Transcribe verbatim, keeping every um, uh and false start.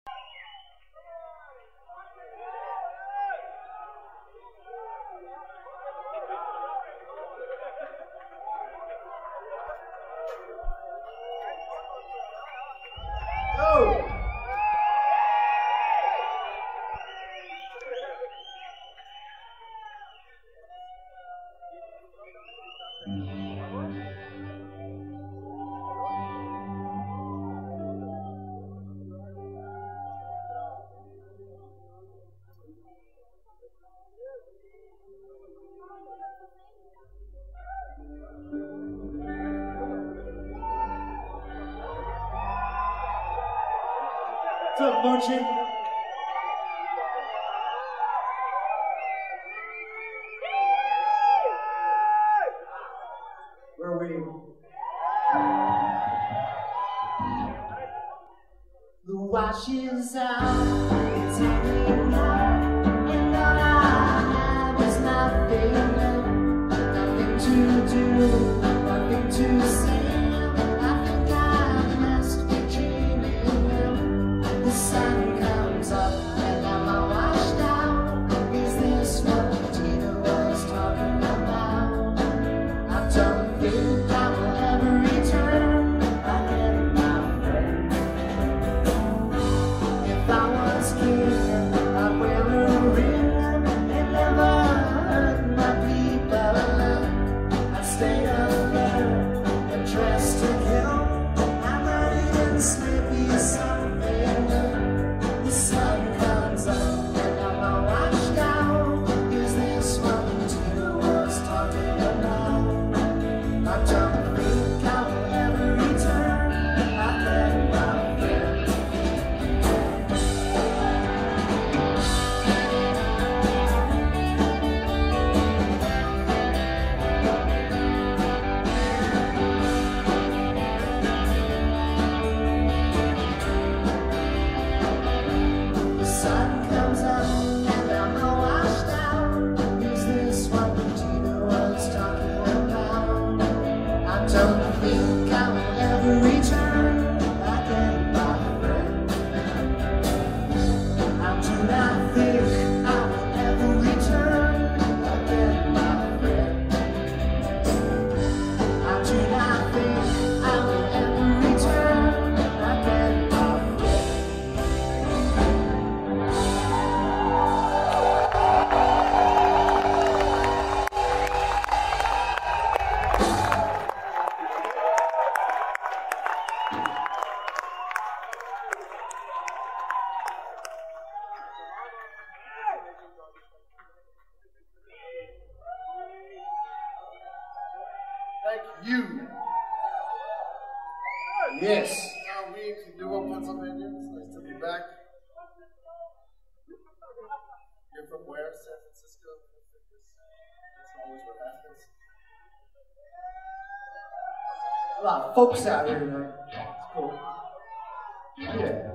What's up, Munchie? Where are we? The wash is out, it's hanging out, and all I have is nothing, nothing to do, nothing to say. I think I must be dreaming. The sun comes up and I'm all washed out. Is this what Tina was talking about? I don't think I will ever return again, my friend. If I was king, I'd wear a ring and never hurt my people. I'd stay alert and dress to kill. I might even slip you something. The sun comes up and I'm all washed out. Is this what Tina was talking about? I don't think I will ever return. I bet my friend. The sun comes up and I'm all washed out. Is this what Tina was talking about? I don't think I will ever return again, my friend. I do not think I will ever return again, my friend. I do not think I will ever return again, my friend. Thank you. Yes. Now we can do up Pennsylvania. It's nice to be back. You're from where? San Francisco? That's always what happens. A lot of folks out here tonight. It's cool. Yeah.